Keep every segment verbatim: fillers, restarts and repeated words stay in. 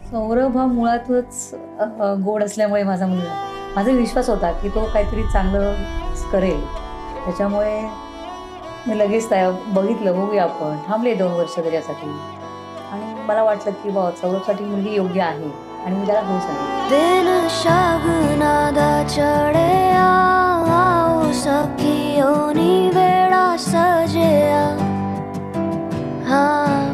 सौरभ हा मुळातच गोड असल्यामुळे माझा मुलगा, माझा विश्वास होता की तो काहीतरी चांगलं करेल. त्याच्यामुळे मी लगेच त्या बघितलं, बघूया आपण थांबले दोन वर्ष त्याच्यासाठी. आणि मला वाटलं की बा सौरभसाठी मुलगी योग्य आहे आणि मी त्याला हो सांगितलं. दिन शगनादा चढ़या आओ सखियोनी वेड़ा सजया, हाँ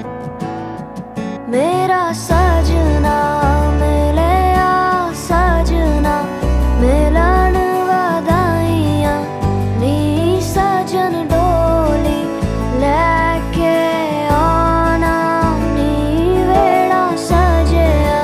मेरा सजना मिलया सजना मिलन वधाइयां नी सजन डोली लेके आना नी वेड़ा सजया.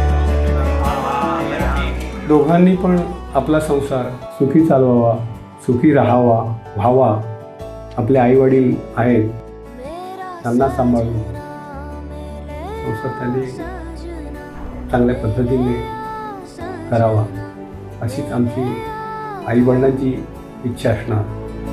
दोघांनी पण आपला संसार सुखी चालवावा, सुखी राहावा, व्हावा. आपले आई वडील आहेत, त्यांना सांभाळून संसार त्यांनी चांगल्या पद्धतीने करावा अशीच आमची आई वडिलांची इच्छा असणार.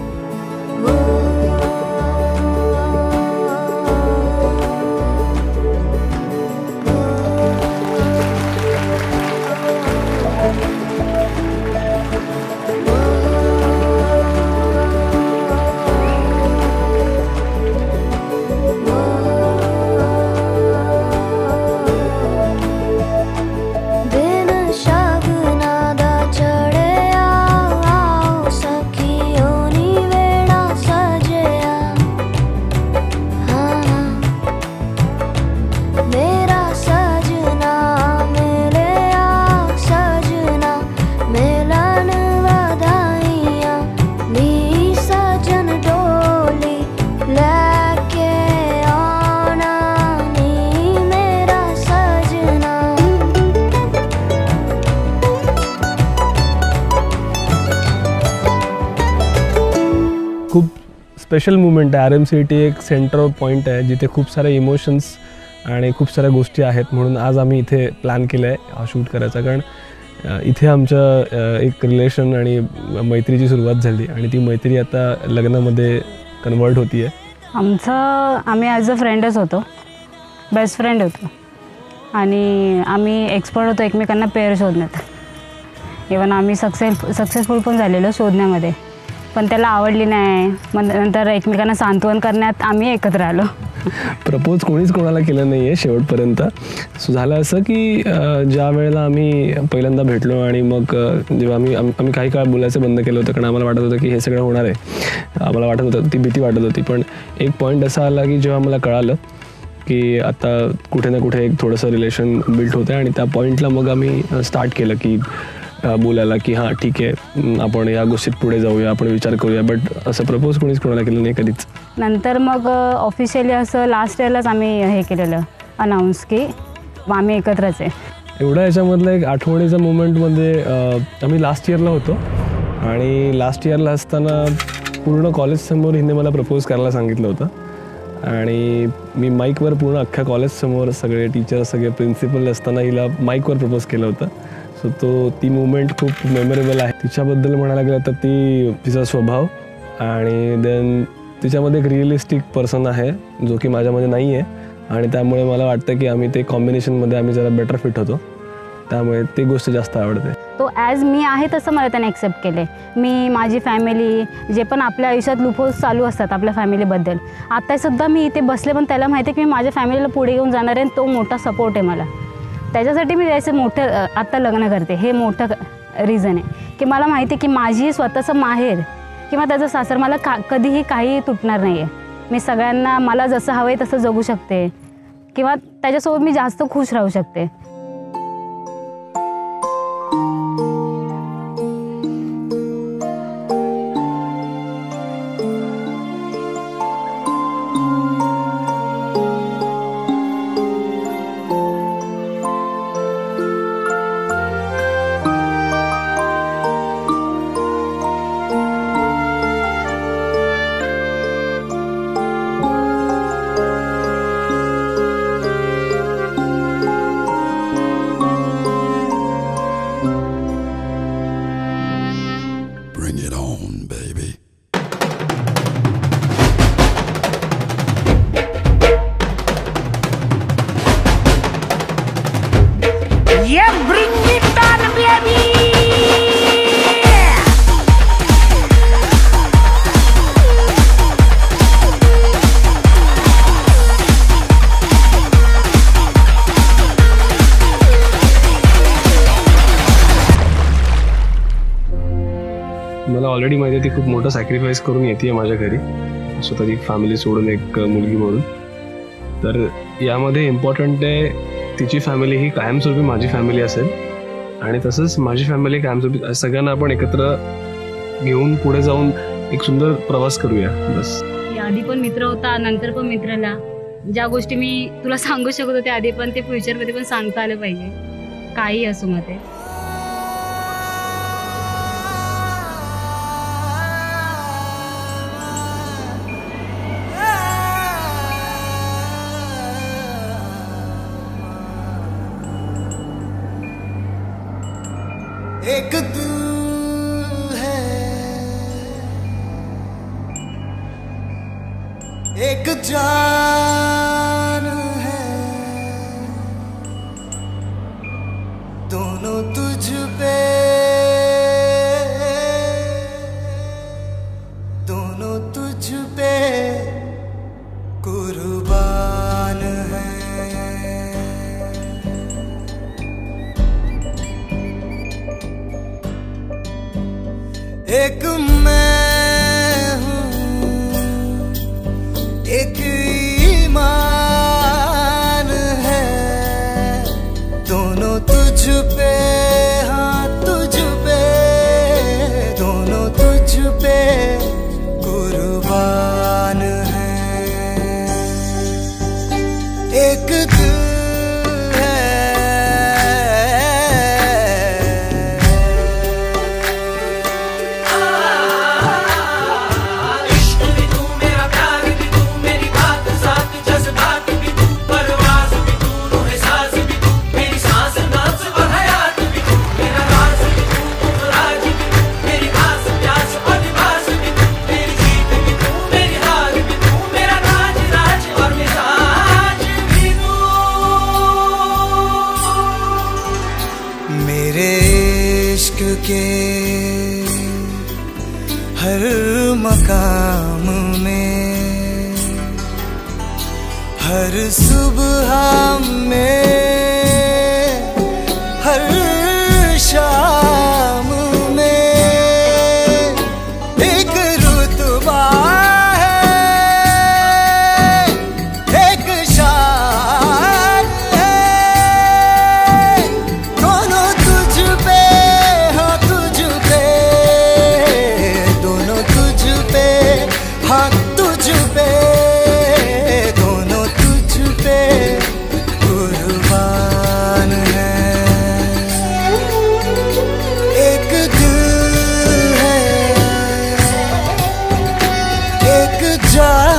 खूप स्पेशल मुमेंट आहे. आर एम सी टी एक सेंटर ऑफ पॉईंट आहे जिथे खूप सारे इमोशन्स आणि खूप साऱ्या गोष्टी आहेत. म्हणून आज आम्ही इथे प्लॅन केलं आहे हा शूट करायचा, कारण इथे आमचं एक रिलेशन आणि मैत्रीची सुरुवात झाली आणि ती मैत्री आता लग्नामध्ये कन्वर्ट होती आहे. आमचं आम्ही ॲज अ फ्रेंडच होतो, बेस्ट फ्रेंड होतो आणि आम्ही एक्सपर्ट होतो एकमेकांना पेअर शोधण्यात. इवन आम्ही सक्सेस सक्सेसफुल पण झालेलो शोधण्यामध्ये, पण त्याला आवडली नाही. मग नंतर एकमेकांना सांत्वन करण्यात आम्ही एकत्र आलो. प्रपोज कोणीच कोणाला केलं नाही आहे शेवटपर्यंत. सो झालं असं की ज्या वेळेला आम्ही पहिल्यांदा भेटलो आणि मग जेव्हा आम्ही आम्ही काही काळ बोलायचं बंद केलं होतं, कारण आम्हाला वाटत होतं की हे सगळं होणार आहे. आम्हाला वाटत होतं, ती भीती वाटत होती. पण एक पॉईंट असा आला की जेव्हा मला कळालं की आता कुठे ना कुठे एक थोडंसं रिलेशन बिल्ड होतं आणि त्या पॉईंटला मग आम्ही स्टार्ट केलं की बोलायला की हां ठीक आहे आपण या गोष्टीत पुढे जाऊया, आपण विचार करूया. बट असं प्रपोज कोणीच कोणाला केलं नाही कधीच. नंतर मग ऑफिशियली असं लास्ट इयरलाच आम्ही हे केलेलं अनाऊन्स की आम्ही एकत्रच आहे. एवढा याच्यामधलं एक आठवणीचा मुमेंटमध्ये आम्ही लास्ट इयरला होतो आणि लास्ट इयरला असताना पूर्ण कॉलेजसमोर हिने मला प्रपोज करायला सांगितलं होतं आणि मी माईकवर पूर्ण अख्ख्या कॉलेजसमोर सगळे टीचर सगळे प्रिन्सिपल असताना हिला माईकवर प्रपोज केलं होतं. सो तो ती मुवमेंट खूप मेमोरेबल आहे. तिच्याबद्दल म्हणायला गेलं तर ती तिचा स्वभाव आणि देन तिच्यामध्ये एक रिअलिस्टिक पर्सन आहे जो की माझ्यामध्ये नाही आहे आणि त्यामुळे मला वाटतं की आम्ही ते कॉम्बिनेशनमध्ये आम्ही जरा बेटर फिट होतो. त्यामुळे ती गोष्ट जास्त आवडते. तो ॲज मी आहे तसं मला त्याने ॲक्सेप्ट केले. मी माझी फॅमिली जे पण आपल्या आयुष्यात लूपहोल्स चालू असतात आपल्या फॅमिलीबद्दल, आत्तासुद्धा मी इथे बसले पण त्याला माहिती आहे की मी माझ्या फॅमिलीला पुढे घेऊन जाणार आहे. तो मोठा सपोर्ट आहे मला. त्याच्यासाठी मी त्याचं मोठं आत्ता लग्न करते. हे मोठं रिझन आहे की मला माहिती आहे की माझी स्वतःचं माहेर किंवा त्याचं सासर मला का कधीही काही तुटणार नाही आहे. मी सगळ्यांना मला जसं हवं आहे तसं जगू शकते किंवा त्याच्यासोबत मी जास्त खुश राहू शकते. ऑलरेडी माहिती आहे ती खूप मोठं सॅक्रिफाईस करून येते माझ्या घरी, स्वतःची फॅमिली सोडून एक मुलगी म्हणून. तर यामध्ये इम्पॉर्टंट आहे तिची फॅमिली ही कायमस्वरूपी माझी फॅमिली असेल आणि तसंच माझी फॅमिली कायमस्वरूपी, सगळ्यांना आपण एकत्र घेऊन पुढे जाऊन एक सुंदर प्रवास करूया. बस. आधी पण मित्र होता, नंतर पण मित्राला ज्या गोष्टी मी तुला सांगू शकत होते आधी पण ते फ्युचरमध्ये पण सांगता आलं पाहिजे, काही असो मग ते. एक तू है, एक जान है, दोनों तुझ पे, दोनों तुझ पे कुर्बान है. एक मैं हूँ, एक ईमान है, दोनों तुझ पे, हाँ तुझ पे, दोनों तुझ पे कुर्बान है. एक दिल के हर मकाम में, हर सुबह में, हर शाम में एक रुतबा है, एक शान है, दोनों तुझ पे, हाँ तुझ पे, दोनों तुझ पे कुर्बान है. एक दिल है, एक जान